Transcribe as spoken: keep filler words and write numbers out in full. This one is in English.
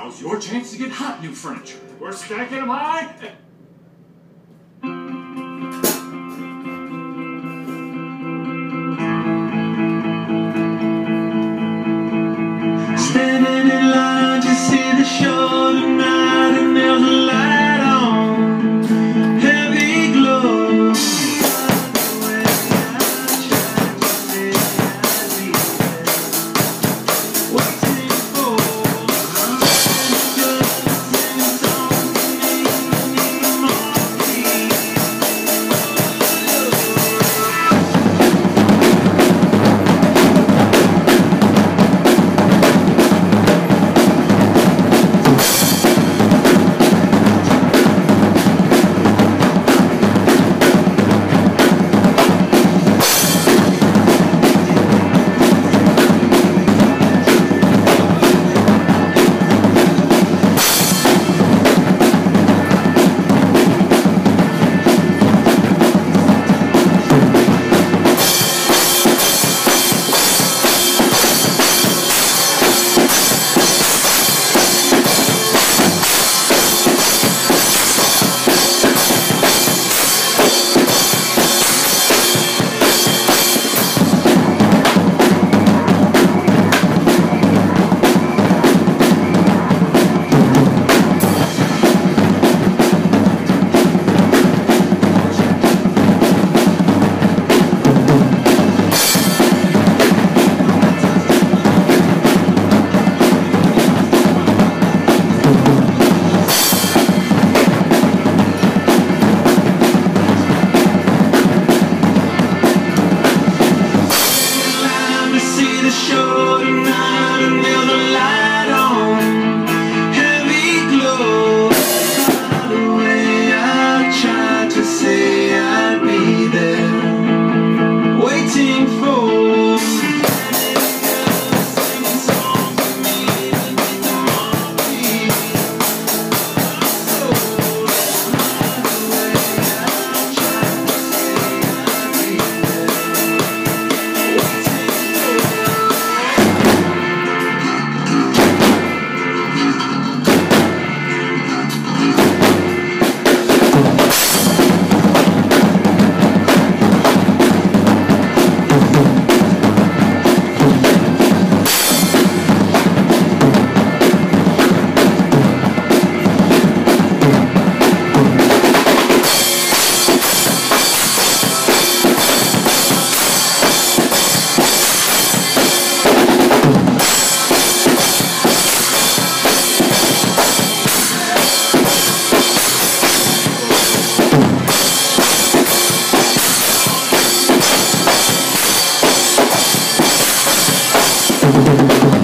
Now's your chance to get hot new furniture. We're stacking them high. Standing in line to see the show tonight, and there's a light on, heavy glow. Waiting for show tonight, and there's a light on, heavy glow. By the way, I tried to say I'd be there, waiting for Thank you.